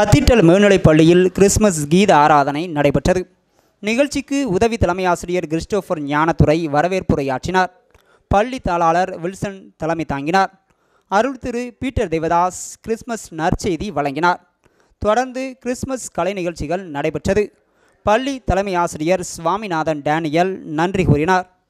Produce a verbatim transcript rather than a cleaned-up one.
Cathedral மேல்நிலைப் பள்ளியில் Christmas கீத ஆராதனை நடைபெற்றது. நிகழ்ச்சிக்கு உதவி தலைமை ஆசிரியர் கிறிஸ்டோபர் ஞானத்துரை வரவேற்புரையாற்றினார். பள்ளி தாளாளர் வில்சன் தலைமை தாங்கினார். அருள் திரு பீட்டர் தேவதாஸ் கிறிஸ்துமஸ் நற்செய்தி வழங்கினார். தொடர்ந்து கிறிஸ்துமஸ் கலை நிகழ்ச்சிகள் நடைபெற்றது. பள்ளி தலைமை ஆசிரியர் சுவாமிநாதன் டேனியல் நன்றி கூறினார்.